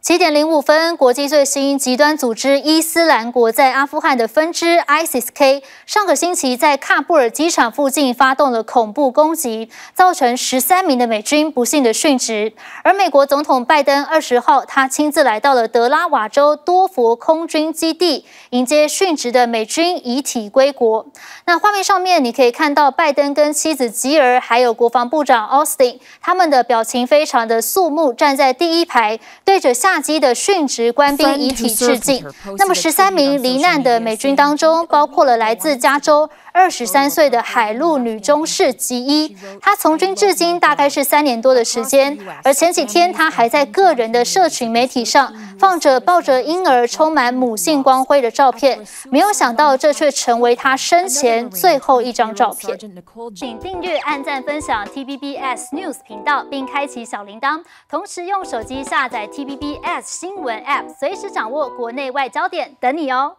7:05，国际最新极端组织伊斯兰国在阿富汗的分支 ISIS-K 上个星期在喀布尔机场附近发动了恐怖攻击，造成13名的美军不幸的殉职。而美国总统拜登20号，他亲自来到了德拉瓦州多佛空军基地，迎接殉职的美军遗体归国。那画面上面你可以看到拜登跟妻子吉尔，还有国防部长 Austin， 他们的表情非常的肃穆，站在第一排，对着下机的殉职官兵遗体致敬。那么13名罹难的美军当中，包括了来自加州23岁的海陆女中士吉伊，她从军至今大概是3年多的时间。而前几天，她还在个人的社群媒体上放着抱着婴儿、充满母性光辉的照片，没有想到这却成为她生前最后一张照片。请订阅、按赞、分享 TVBS News 频道，并开启小铃铛，同时用手机下载 TVBS 新闻 App， 随时掌握国内外焦点，等你哦。